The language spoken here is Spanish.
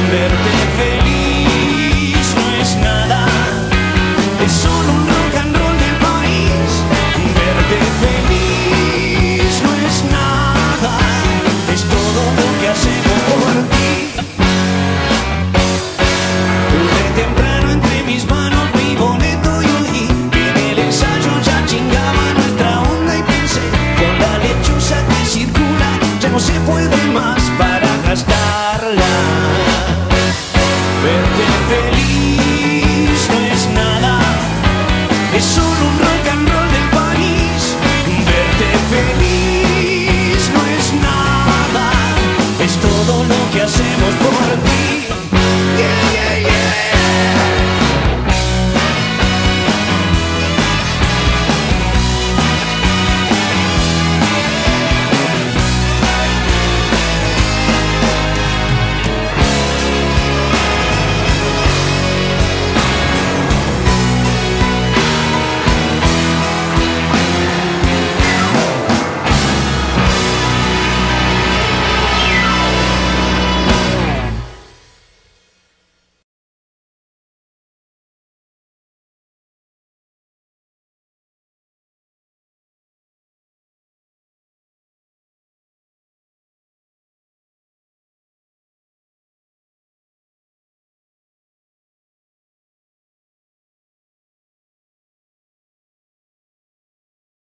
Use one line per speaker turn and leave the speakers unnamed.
Verte feliz no es nada, es solo un rock and roll del país. Verte feliz no es nada, es todo lo que hacemos por ti. De temprano entre mis manos mi boleto y oí que en el ensayo ya chingaba nuestra onda y pensé, con la lechuza que circula ya no se puede más para gastarla. Verte feliz